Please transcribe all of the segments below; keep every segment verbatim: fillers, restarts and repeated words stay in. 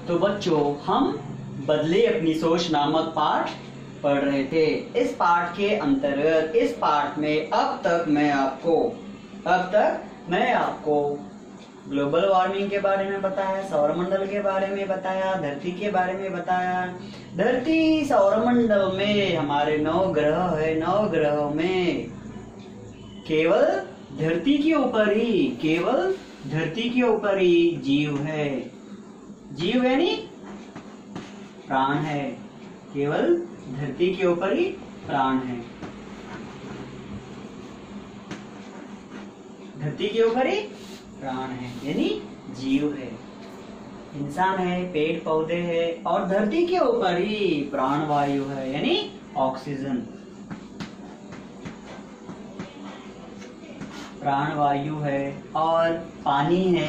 तो बच्चों, हम बदले अपनी सोच नामक पाठ पढ़ रहे थे। इस पाठ के अंतर्गत इस पाठ में अब तक मैं आपको अब तक मैं आपको ग्लोबल वार्मिंग के बारे में बताया, सौरमंडल के बारे में बताया, धरती के बारे में बताया। धरती सौरमंडल में हमारे नौ ग्रह है। नौ ग्रहों में केवल धरती के ऊपर ही केवल धरती के ऊपर ही जीव है। जीव यानी प्राण है। केवल धरती के ऊपर ही प्राण है। धरती के ऊपर ही प्राण है यानी जीव है। इंसान है, पेड़ पौधे है और धरती के ऊपर ही प्राण वायु है यानी ऑक्सीजन। प्राण वायु है और पानी है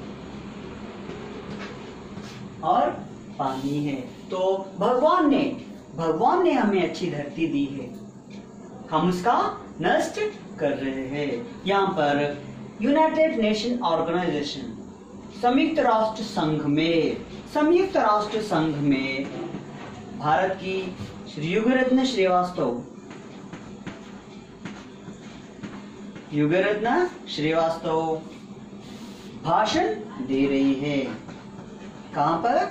और पानी है। तो भगवान ने भगवान ने हमें अच्छी धरती दी है, हम उसका नष्ट कर रहे हैं। यहाँ पर यूनाइटेड नेशन ऑर्गेनाइजेशन संयुक्त राष्ट्र संघ में संयुक्त राष्ट्र संघ में भारत की श्री युगरत्न श्रीवास्तव युगरत्न श्रीवास्तव भाषण दे रही है। कहां पर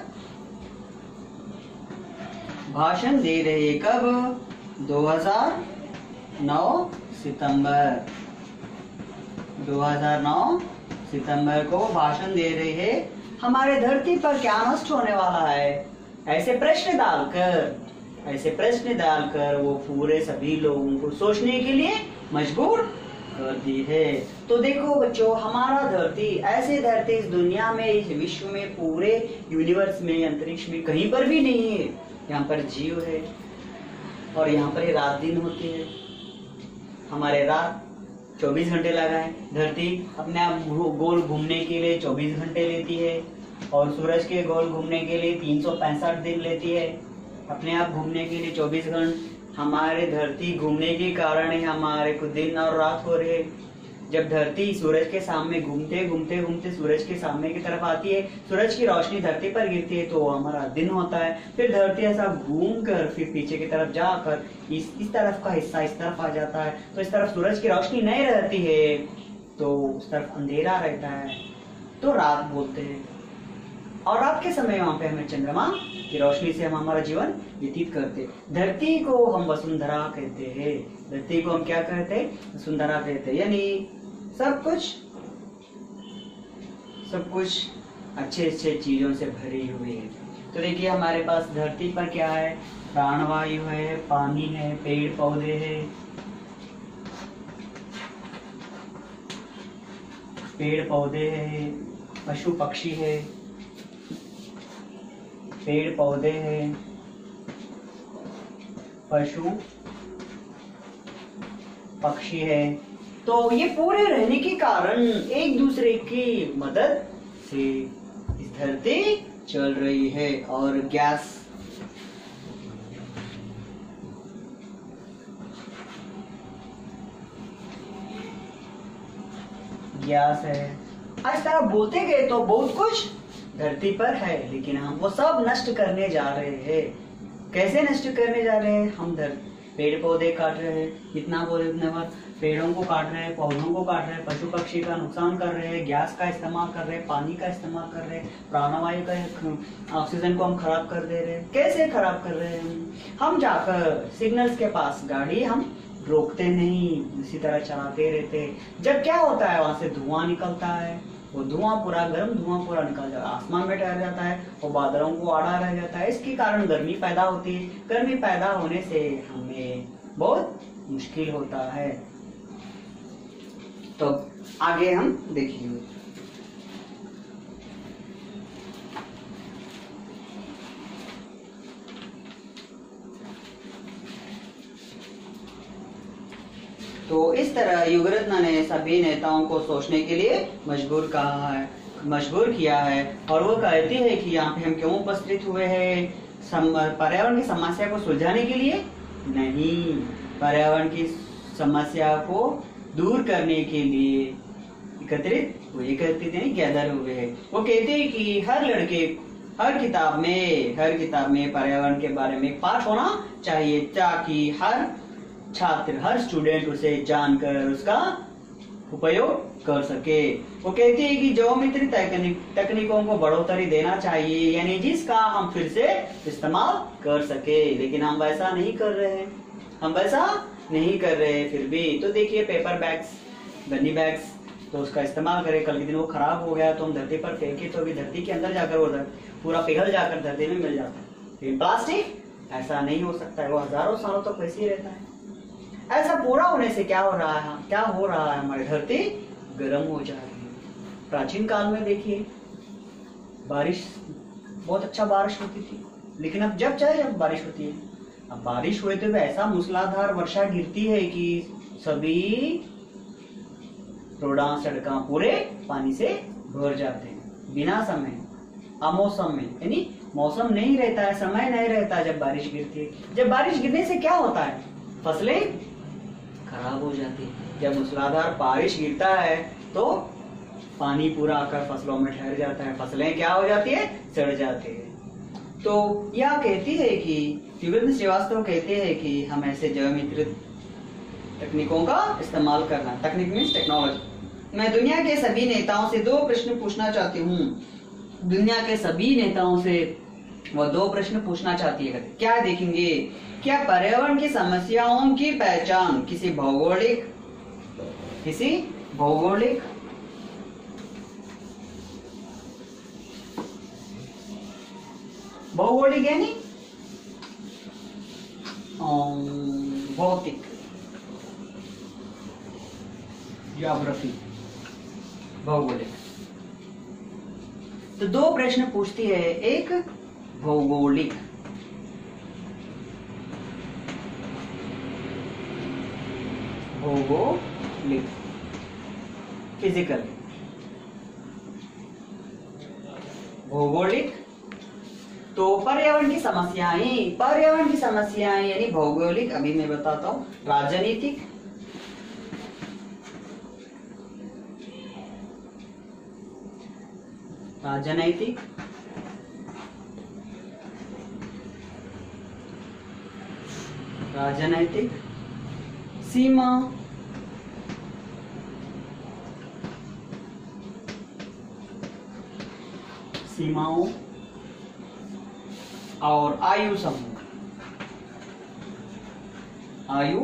भाषण दे रही है? कब? दो हज़ार नौ सितंबर दो हज़ार नौ सितंबर को भाषण दे रहे हैं। हमारे धरती पर क्या नष्ट होने वाला है, ऐसे प्रश्न डालकर ऐसे प्रश्न डालकर वो पूरे सभी लोगों को सोचने के लिए मजबूर कर दी है। तो देखो बच्चों, हमारा धरती ऐसे धरती इस दुनिया में, इस विश्व में, पूरे यूनिवर्स में, अंतरिक्ष में कहीं पर भी नहीं है। यहाँ पर जीव है और यहाँ पर रात दिन होती है। हमारे रात चौबीस घंटे लगा है। धरती अपने आप गोल घूमने के लिए चौबीस घंटे लेती है और सूरज के गोल घूमने के लिए तीन सौ पैंसठ दिन लेती है। अपने आप घूमने के लिए चौबीस घंटे। हमारे धरती घूमने के कारण ही हमारे को दिन और रात हो रहे। जब धरती सूरज के सामने घूमते घूमते घूमते सूरज के सामने की तरफ आती है, सूरज की रोशनी धरती पर गिरती है तो हमारा दिन होता है। फिर धरती ऐसा घूम कर फिर पीछे की तरफ जाकर इस इस तरफ का हिस्सा इस तरफ आ जाता है, तो इस तरफ सूरज की रोशनी नहीं रहती है तो उस तरफ अंधेरा रहता है, तो रात बोलते हैं। और रात के समय वहां पे हमें चंद्रमा की रोशनी से हम हमारा जीवन व्यतीत करते। धरती को हम वसुंधरा कहते हैं। धरती को हम क्या कहते हैं? वसुंधरा कहते हैं। यानी सब कुछ सब कुछ अच्छे अच्छे चीजों से भरी हुई है। तो देखिए, हमारे पास धरती पर क्या है? प्राणवायु है, पानी है, पेड़ पौधे है, पेड़ पौधे है, पशु पक्षी है, पेड़ पौधे हैं, पशु पक्षी है। तो ये पूरे रहने के कारण एक दूसरे की मदद से इस धरती चल रही है। और गैस गैस है। इस तरह बोलते गए तो बहुत कुछ धरती पर है, लेकिन हम वो सब नष्ट करने जा रहे हैं। कैसे नष्ट करने जा रहे हैं? हम धरती पेड़ पौधे काट रहे हैं, जितना बोले उतने बार पेड़ों को काट रहे हैं, पौधों को काट रहे हैं, पशु पक्षी का नुकसान कर रहे हैं, गैस का इस्तेमाल कर रहे हैं, पानी का इस्तेमाल कर रहे हैं, प्राणवायु का ऑक्सीजन को हम खराब कर दे रहे हैं। कैसे खराब कर रहे हैं? हम जाकर सिग्नल्स के पास गाड़ी हम रोकते नहीं, इसी तरह चलाते रहते। जब क्या होता है, वहां से धुआं निकलता है, वो धुआं पूरा गर्म धुआं पूरा निकल जाता है, आसमान में ठहर जाता है, वो बादलों को आड़ा रह जाता है। इसके कारण गर्मी पैदा होती है। गर्मी पैदा होने से हमें बहुत मुश्किल होता है। तो आगे हम देखिए। तो इस तरह युगरत्न ने सभी नेताओं को सोचने के लिए मजबूर कहा है मजबूर किया है। और वो कहती है कि यहाँ पे हम क्यों उपस्थित हुए हैं? पर्यावरण की समस्या को सुलझाने के लिए नहीं, पर्यावरण की समस्या को दूर करने के लिए एकत्रित हुए एकत्रित नहीं गैदर हुए हैं। वो कहते हैं कि हर लड़के हर किताब में हर किताब में पर्यावरण के बारे में एक पाठ होना चाहिए ताकि हर छात्र, हर स्टूडेंट उसे जानकर उसका उपयोग कर सके। वो कहती है कि ज्योमेट्री तकनीकों को बढ़ोतरी देना चाहिए, यानी जिसका हम फिर से इस्तेमाल कर सके, लेकिन हम वैसा नहीं कर रहे हैं, हम वैसा नहीं कर रहे हैं फिर भी। तो देखिए पेपर बैग्स, गन्नी बैग्स, तो उसका इस्तेमाल करें। कल के दिन वो खराब हो गया तो हम धरती पर फेंके तो अभी धरती के अंदर जाकर वो पूरा पिघल जाकर धरती में मिल जाता है। लेकिन प्लास्टिक ऐसा नहीं हो सकता है, वो हजारों सालों तक वैसे ही रहता है। ऐसा पूरा होने से क्या हो रहा है, क्या हो रहा है, हमारी धरती गर्म हो जा रही है। प्राचीन काल में देखिए बारिश, बहुत अच्छा बारिश होती थी, लेकिन अब जब चाहे जब बारिश होती है। अब बारिश हुए तो ऐसा मूसलाधार वर्षा गिरती है कि सभी रोडा सड़का पूरे पानी से भर जाते हैं बिना समय, अमौसम में, यानी मौसम नहीं रहता है, समय नहीं रहता जब बारिश गिरती है। जब बारिश गिरने से क्या होता है, फसलें खराब हो जाती है। जब मूसलाधार बारिश गिरता है तो पानी पूरा आकर फसलों में ठहर जाता है, फसलें क्या हो जाती है, सड़ जाती है। तो यह कहती है कि त्रिवेंद्र श्रीवास्तव कहते हैं कि हम ऐसे ज्योमेट्री तकनीकों का इस्तेमाल करना, तकनीक मीन्स टेक्नोलॉजी। मैं दुनिया के सभी नेताओं से दो प्रश्न पूछना चाहती हूँ, दुनिया के सभी नेताओं से वो दो प्रश्न पूछना चाहती है। क्या देखेंगे, क्या पर्यावरण की समस्याओं की पहचान किसी भौगोलिक किसी भौगोलिक भौगोलिक यानी भौतिक, ज्योग्राफी, भौगोलिक। तो दो प्रश्न पूछती है, एक भौगोलिक, भौगोलिक फिजिकल, भौगोलिक। तो पर्यावरण की समस्याएं, पर्यावरण की समस्याएं यानी भौगोलिक, अभी मैं बताता हूं। राजनीतिक, राजनैतिक, राजनैतिक, सीमा, सीमाओं और आयु समूह, आयु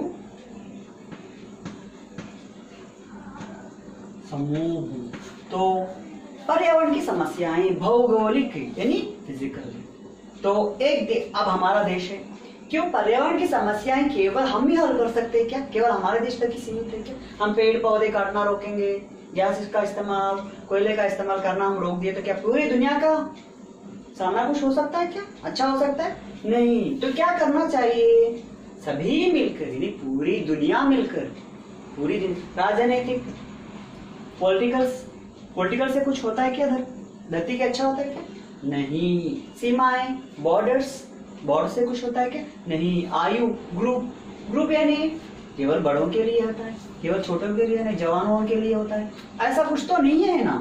समूह। तो पर्यावरण की समस्याएं भौगोलिक यानी फिजिकल। तो एक दे, अब हमारा देश है, क्यों पर्यावरण की समस्याएं केवल हम ही हल कर सकते हैं क्या, केवल हमारे देश तक ही सीमित है क्या? हम पेड़ पौधे काटना रोकेंगे, गैस का इस्तेमाल, कोयले का इस्तेमाल करना हम रोक दिए तो क्या पूरी दुनिया का सामना कुछ हो सकता है क्या, अच्छा हो सकता है? नहीं। तो क्या करना चाहिए, सभी मिलकर, यानी पूरी दुनिया मिलकर, पूरी दुनिया। राजनीतिक, पॉलिटिकल्स, पॉलिटिकल से कुछ होता है क्या, धरती के अच्छा होता है क्या? नहीं। सीमाएं, बॉर्डर्स, बॉर्डर से कुछ होता है क्या? नहीं। आयु, ग्रुप, ग्रुप यानी केवल बड़ों के लिए होता है, केवल छोटों के लिए नहीं, जवानों के लिए होता है, ऐसा कुछ तो नहीं है ना।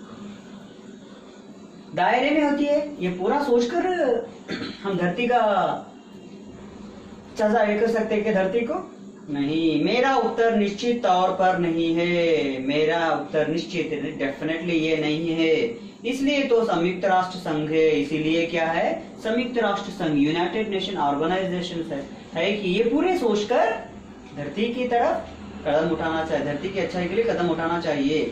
दायरे में होती है, ये पूरा सोचकर हम धरती का सजा ये कर सकते हैं कि धरती को? नहीं। मेरा उत्तर निश्चित तौर पर नहीं है, मेरा उत्तर निश्चित डेफिनेटली ये नहीं है। इसलिए तो संयुक्त राष्ट्र संघ है, इसीलिए क्या है, संयुक्त राष्ट्र संघ, यूनाइटेड नेशन ऑर्गेनाइजेशन है, है कि ये पूरे सोचकर धरती की तरफ कदम उठाना चाहिए, धरती की अच्छाई के लिए कदम उठाना चाहिए।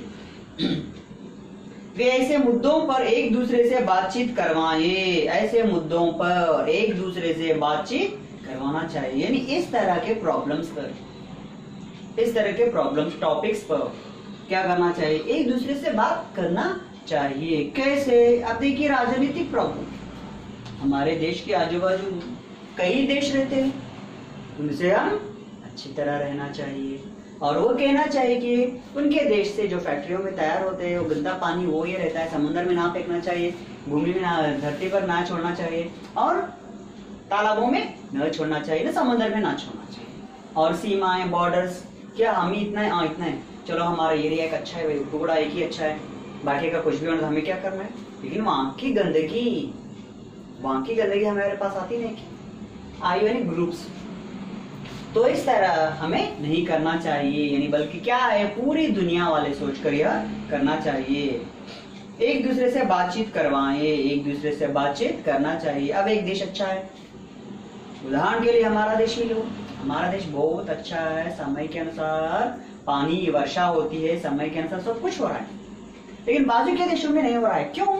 वे ऐसे मुद्दों पर एक दूसरे से बातचीत करवाएं, ऐसे मुद्दों पर एक दूसरे से बातचीत करवाना चाहिए, यानी इस तरह के प्रॉब्लम्स पर, इस तरह के प्रॉब्लम्स, टॉपिक्स पर क्या करना चाहिए, एक दूसरे से बात करना चाहिए। कैसे? अब देखिए राजनीतिक प्रॉब्लम, हमारे देश के आजू बाजू कई देश रहते हैं, उनसे हम अच्छी तरह रहना चाहिए और वो कहना चाहिए कि उनके देश से जो फैक्ट्रियों में तैयार होते हैं वो गंदा पानी वो ये रहता है, समुद्र में ना फेंकना चाहिए, भूमि में ना, धरती पर ना छोड़ना चाहिए और तालाबों में न छोड़ना चाहिए, ना समुद्र में ना छोड़ना चाहिए। और सीमाएं, बॉर्डर्स, क्या हम ही इतना है? हाँ इतना है, चलो हमारा एरिया एक अच्छा है, टुकड़ा एक ही अच्छा है, बाकी का कुछ भी होना तो हमें क्या करना है, लेकिन वहां की गंदगी वहां की गंदगी हमारे पास आती नहीं की आई यानी ग्रुप्स। तो इस तरह हमें नहीं करना चाहिए, यानी बल्कि क्या है पूरी दुनिया वाले सोचकर यह करना चाहिए। एक दूसरे से बातचीत करवाएं, एक दूसरे से बातचीत करना चाहिए। अब एक देश अच्छा है, उदाहरण के लिए हमारा देश ही लो। हमारा देश बहुत अच्छा है, समय के अनुसार पानी वर्षा होती है, समय के अनुसार सब कुछ हो रहा है। लेकिन बाजू के देशों में नहीं हो रहा है, क्यों?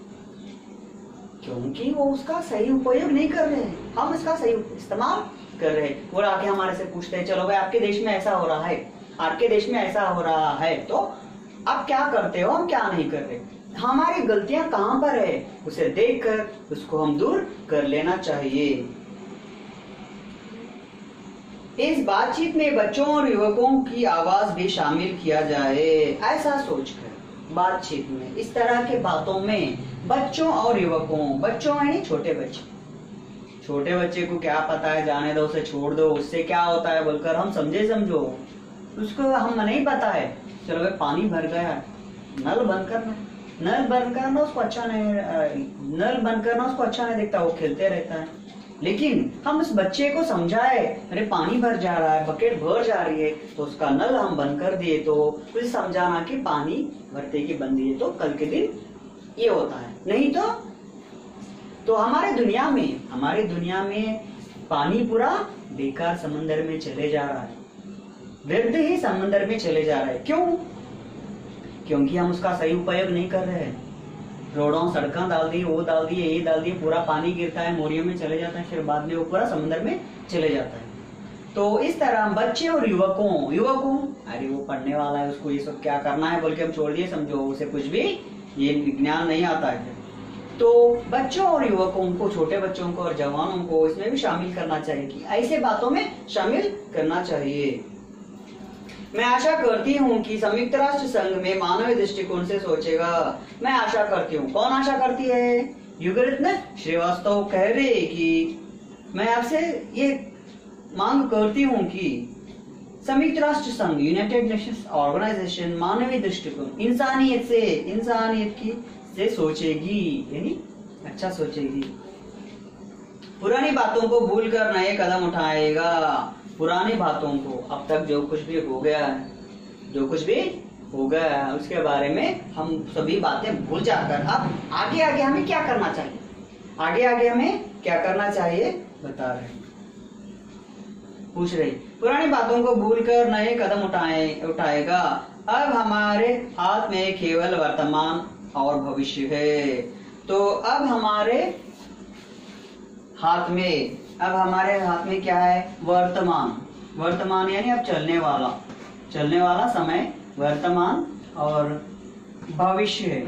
क्योंकि वो उसका सही उपयोग नहीं कर रहे हैं, हम इसका सही इस्तेमाल कर रहे हैं। वो आके हमारे से पूछते हैं चलो भाई आपके देश में ऐसा हो रहा है, आपके देश में ऐसा हो रहा है, तो आप क्या करते हो, हम क्या नहीं कर रहे, हमारी गलतियां कहां पर है, उसे देखकर उसको हम दूर कर लेना चाहिए। इस बातचीत में बच्चों और युवकों की आवाज भी शामिल किया जाए, ऐसा सोचकर बातचीत में इस तरह के बातों में बच्चों और युवकों, बच्चों यानी छोटे बच्चे, छोटे बच्चे को क्या पता है, जाने दो, उसे छोड़ दो, उससे क्या होता है बोलकर हम समझे समझो, उसको हम नहीं पता है। चलो भाई पानी भर गया, नल बंद करना, नल बंद करना उसको अच्छा नहीं, नल बंद करना उसको अच्छा नहीं दिखता, वो खेलते रहता है। लेकिन हम उस बच्चे को समझाए, अरे पानी भर जा रहा है, बकेट भर जा रही है, तो उसका नल हम बंद कर दिए, तो उसे समझाना कि पानी भरते की बंद दिए तो कल के दिन ये होता है, नहीं तो तो हमारे दुनिया में हमारी दुनिया में पानी पूरा बेकार समंदर में चले जा रहा है, व्यर्थ ही समंदर में चले जा रहा है। क्यों? क्योंकि हम उसका सही उपयोग नहीं कर रहे हैं। रोडों सड़कों डाल दी, वो डाल दिए, ये डाल दिए, पूरा पानी गिरता है, मोरियों में चले जाता है, फिर बाद में वो पूरा समंदर में चले जाता है। तो इस तरह बच्चे और युवकों युवकों अरे वो पढ़ने वाला है, उसको ये सब क्या करना है बोल के हम छोड़ दिए, समझो उसे कुछ भी ये ज्ञान नहीं आता है। तो बच्चों और युवकों को, छोटे बच्चों को और जवानों को इसमें भी शामिल करना चाहिए, कि ऐसे बातों में शामिल करना चाहिए। मैं आशा करती हूँ कि संयुक्त राष्ट्र संघ में मानवीय दृष्टिकोण से सोचेगा। मैं आशा करती हूँ, कौन आशा करती है? युगरत्न श्रीवास्तव कह रहे कि मैं आपसे ये मांग करती हूँ कि संयुक्त राष्ट्र संघ, यूनाइटेड नेशंस ऑर्गेनाइजेशन मानवीय दृष्टिकोण, इंसानियत से इंसानियत की से सोचेगी, यानी अच्छा सोचेगी, पुरानी बातों को भूलकर नए कदम उठाएगा। पुरानी बातों को, अब तक जो कुछ भी हो गया है, जो कुछ भी हो गया है उसके बारे में हम सभी बातें भूल जाकर अब आगे आगे हमें क्या करना चाहिए, आगे आगे हमें क्या करना चाहिए बता रहे, पूछ रही। पुरानी बातों को भूलकर नए कदम उठाए उठाएगा। अब हमारे हाथ में केवल वर्तमान और भविष्य है। तो अब हमारे हाथ में अब हमारे हाथ में क्या है? वर्तमान। वर्तमान यानी अब चलने वाला चलने वाला समय वर्तमान, और भविष्य है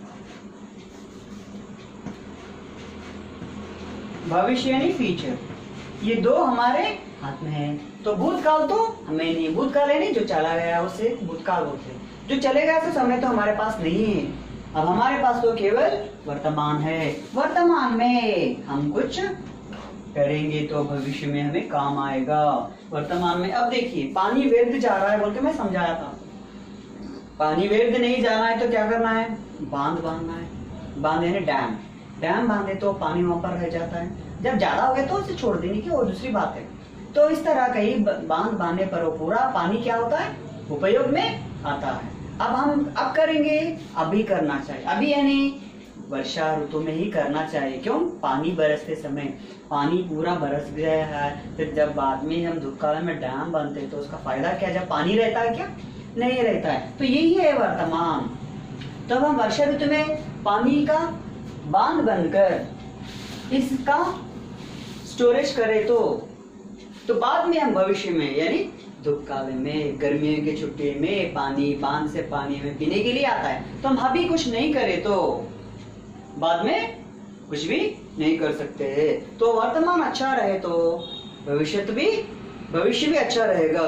भविष्य यानी फ्यूचर। ये दो हमारे हाथ में है। तो भूतकाल तो हमें नहीं, भूतकाल यानी जो चला गया उसे भूतकाल बोलते हैं, जो चले गया तो समय तो हमारे पास नहीं है। अब हमारे पास तो केवल वर्तमान है। वर्तमान में हम कुछ करेंगे तो भविष्य में हमें काम आएगा। वर्तमान में अब देखिए पानी व्यर्थ जा रहा है बोल के मैं समझाया था, पानी व्यर्थ नहीं जाना है तो क्या करना है? बांध बांधना है। बांध यानी डैम। डैम बांधे तो पानी वहां पर रह जाता है, जब ज्यादा हो गया तो उसे छोड़ देने की और दूसरी बात है। तो इस तरह कई बांध बांधने पर वो पूरा पानी क्या होता है? उपयोग में आता है। अब हम अब करेंगे, अभी करना चाहिए। अभी यानी वर्षा ऋतु में ही करना चाहिए। क्यों? पानी बरसते समय पानी पूरा बरस गया है, फिर जब बाद में हम धूपकाल में डैम बनते हैं तो उसका फायदा क्या? जब पानी रहता है क्या? नहीं रहता है। तो यही है वर्तमान। तब हम वर्षा ऋतु में पानी का बांध बनकर इसका स्टोरेज करें तो तो बाद में हम भविष्य में यानी धूपकाल में, गर्मियों की छुट्टी में पानी बांध से पानी हमें पीने के लिए आता है। तो हम अभी कुछ नहीं करें तो बाद में कुछ भी नहीं कर सकते हैं। तो वर्तमान अच्छा रहे तो भविष्य भी भविष्य भी अच्छा रहेगा।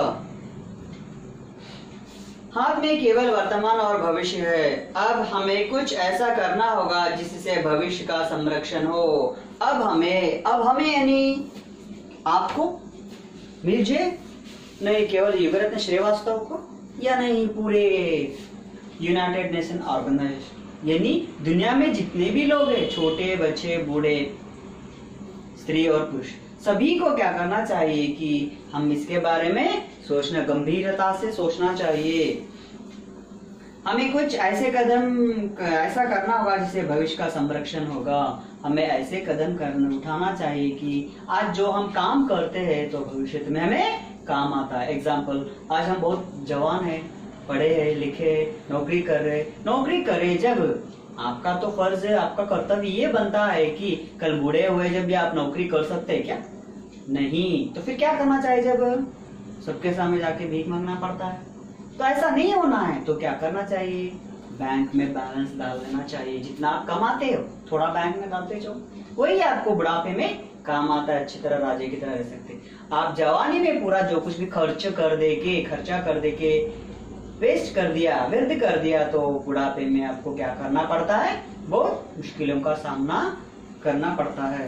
हाथ में केवल वर्तमान और भविष्य है। अब हमें कुछ ऐसा करना होगा जिससे भविष्य का संरक्षण हो। अब हमें अब हमें यानी आपको, मुझे नहीं, केवल युगरत्न श्रीवास्तव को या नहीं पूरे यूनाइटेड नेशन ऑर्गेनाइजेशन यानी दुनिया में जितने भी लोग हैं, छोटे बच्चे बूढ़े स्त्री और पुरुष, सभी को क्या करना चाहिए कि हम इसके बारे में सोचना, गंभीरता से सोचना चाहिए। हमें कुछ ऐसे कदम ऐसा करना होगा जिससे भविष्य का संरक्षण होगा। हमें ऐसे कदम करना उठाना चाहिए कि आज जो हम काम करते हैं तो भविष्य में हमें काम आता है। एग्जाम्पल, आज हम बहुत जवान हैं, पढ़े हैं, लिखे, नौकरी कर रहे नौकरी करे जब आपका तो फर्ज है, आपका कर्तव्य ये बनता है कि कल बूढ़े हुए जब भी आप नौकरी कर सकते हैं क्या? नहीं। तो फिर क्या करना चाहिए जब सबके सामने जाके भीख मांगना पड़ता है? तो ऐसा नहीं होना है। तो क्या करना चाहिए? बैंक में बैलेंस डाल देना चाहिए। जितना आप कमाते हो थोड़ा बैंक में डालते जाओ, वही आपको बुढ़ापे में काम आता है। अच्छी तरह राजे की तरह रह सकते। आप जवानी में पूरा जो कुछ भी खर्च कर दे के खर्चा कर दे के वेस्ट कर दिया, व्यर्थ कर दिया, तो बुढ़ापे में आपको क्या करना पड़ता है? बहुत मुश्किलों का सामना करना पड़ता है।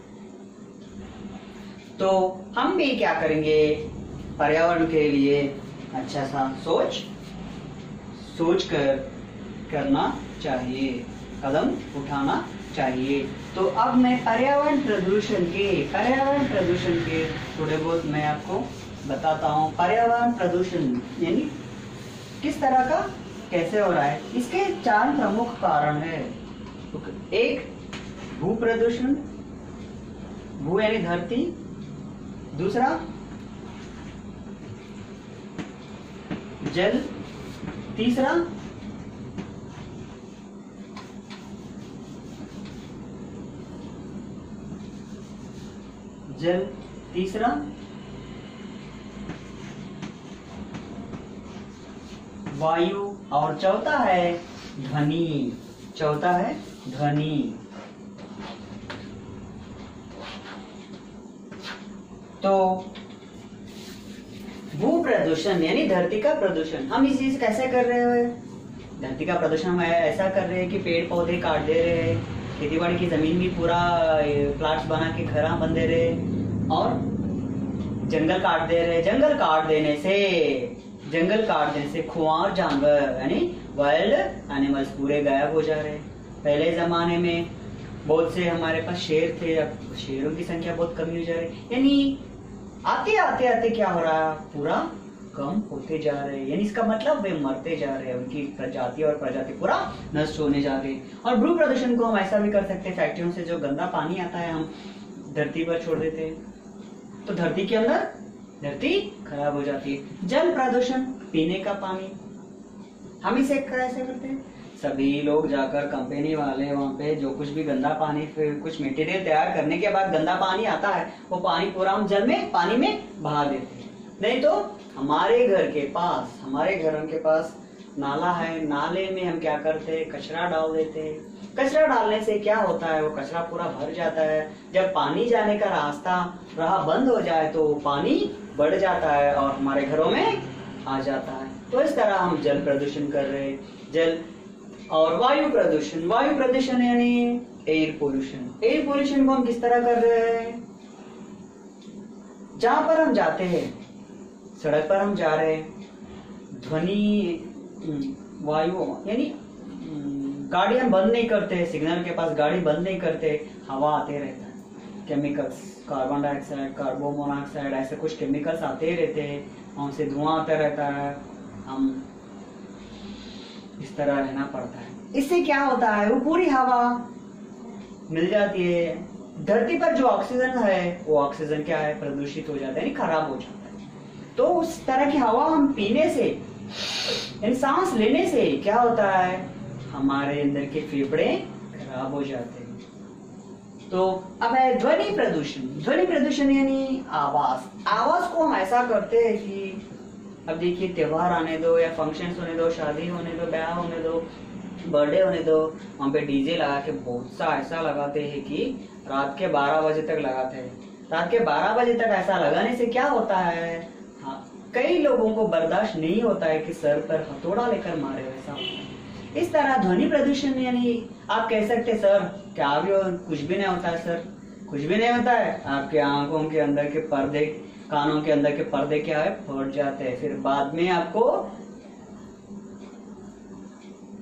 तो हम भी क्या करेंगे? पर्यावरण के लिए अच्छा सा सोच सोच कर करना चाहिए, कदम उठाना चाहिए। तो अब मैं पर्यावरण प्रदूषण के पर्यावरण प्रदूषण के थोड़े बहुत मैं आपको बताता हूँ। पर्यावरण प्रदूषण यानी किस तरह का, कैसे हो रहा है? इसके चार प्रमुख कारण है। एक, भू प्रदूषण, भू यानी धरती। दूसरा, जल। तीसरा, जल तीसरा वायु, और चौथा है ध्वनि। चौथा है ध्वनि। तो भू प्रदूषण यानी धरती का प्रदूषण, हम इस चीज कैसे कर रहे हैं? धरती का प्रदूषण हम ऐसा कर रहे हैं कि पेड़ पौधे काट दे रहे हैं, खेतीबाड़ी की जमीन भी पूरा प्लाट्स बना के घरा बन दे रहे, और जंगल काट दे रहे। जंगल काट देने से जंगल काट देने से खुआर जानवर यानी वाइल्ड एनिमल्स पूरे गायब हो जा रहे। पहले जमाने में बहुत से हमारे पास शेर थे, अब शेरों की संख्या बहुत कमी हो जा रही। यानी आते आते आते क्या हो रहा है? पूरा कम होते जा रहे हैं। यानी इसका मतलब वे मरते जा रहे हैं, उनकी प्रजाति और प्रजाति पूरा नष्ट होने जा रही है। और भू प्रदूषण को हम ऐसा भी कर सकते हैं, फैक्ट्रियों से जो गंदा पानी आता है हम धरती पर छोड़ देते हैं, तो धरती के अंदर धरती खराब हो जाती है। जल प्रदूषण, पीने का पानी, हम इसे कैसे करते हैं? सभी लोग जाकर कंपनी वाले वहाँ पे जो कुछ भी गंदा पानी, फिर कुछ मटेरियल तैयार करने के बाद गंदा पानी आता है, वो पानी पूरा हम जल में पानी में बहा देते हैं। नहीं तो हमारे घर के पास हमारे घरों के पास नाला है, नाले में हम क्या करते हैं? कचरा डाल देते हैं। कचरा डालने से क्या होता है? वो कचरा पूरा भर जाता है। जब पानी जाने का रास्ता राह बंद हो जाए तो पानी बढ़ जाता है और हमारे घरों में आ जाता है। तो इस तरह हम जल प्रदूषण कर रहे हैं। जल और वायु प्रदूषण, वायु प्रदूषण यानी एयर पोल्यूशन। एयर पोल्यूशन को हम किस तरह कर रहे हैं? जहां पर हम जाते हैं, सड़क पर हम जा रहे हैं, ध्वनि वायु यानी गाड़ी हम बंद नहीं करते, सिग्नल के पास गाड़ी बंद नहीं करते, हवा आते रहता है। Chemicals, carbon dioxide, carbon monoxide, ऐसे कुछ केमिकल्स आते रहते हैं, उनसे धुआं आता रहता है। हम इस तरह रहना पड़ता है। इससे क्या होता है? वो पूरी हवा मिल जाती है। धरती पर जो ऑक्सीजन है वो ऑक्सीजन क्या है? प्रदूषित हो जाता है, यानी खराब हो जाता है। तो उस तरह की हवा हम पीने से, सांस लेने से क्या होता है? हमारे अंदर के फेफड़े खराब हो जाते हैं। तो अब है ध्वनि प्रदूषण। ध्वनि प्रदूषण यानी आवाज। आवाज को हम ऐसा करते हैं कि अब देखिए, त्योहार आने दो या फंक्शंस होने दो, शादी होने दो, ब्याह होने दो, बर्थडे होने दो, वहाँ पे डीजे लगा के बहुत सा ऐसा लगाते हैं कि रात के बारह बजे तक लगाते हैं। रात के बारह बजे तक ऐसा लगाने से क्या होता है? हाँ, कई लोगों को बर्दाश्त नहीं होता है कि सर पर हथौड़ा लेकर मारे, वैसा होता है। इस तरह ध्वनि प्रदूषण यानी आप कह सकते सर क्या भी हो, कुछ भी नहीं होता है सर, कुछ भी नहीं होता है। आपके आंखों के अंदर के पर्दे, कानों के अंदर के पर्दे क्या है? फट जाते हैं। फिर बाद में आपको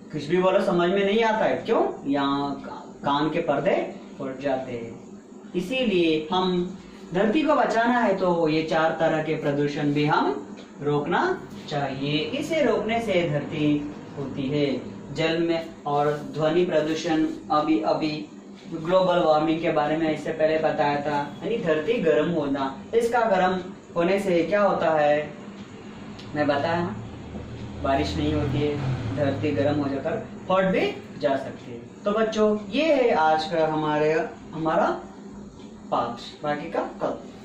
कुछ भी बोलो समझ में नहीं आता है, क्यों? यहाँ कान के पर्दे फट जाते हैं। इसीलिए हम धरती को बचाना है तो ये चार तरह के प्रदूषण भी हम रोकना चाहिए। इसे रोकने से धरती होती है। जल में और ध्वनि प्रदूषण, अभी अभी ग्लोबल वार्मिंग के बारे में इससे पहले बताया था, यानी धरती गर्म होना। इसका गर्म होने से क्या होता है, मैं बताया ना, बारिश नहीं होती है, धरती गर्म हो जाकर फट भी जा सकती है। तो बच्चों ये है आज का हमारे हमारा पाठ, बाकी का कल।